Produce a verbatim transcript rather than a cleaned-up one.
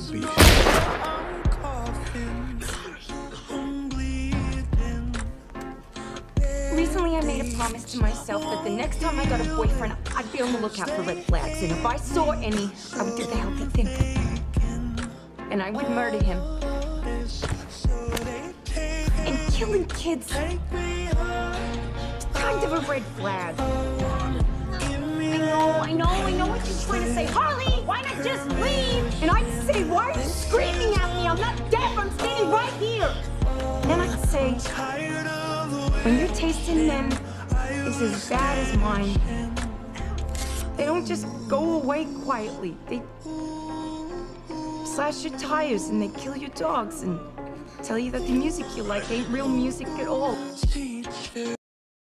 beast. Recently, I made a promise to myself that the next time I got a boyfriend, I'd be on the lookout for red flags. And if I saw any, I would do the healthy thing. And I would murder him. And killing kids, it's kind of a red flag. I know, I know, I know what you're trying to say. Harley, why not just leave? And I'd say, why are you screaming at me? I'm not deaf, I'm standing right here. And I'd say, when your taste in men is as bad as mine, they don't just go away quietly. They slash your tires and they kill your dogs and tell you that the music you like ain't real music at all.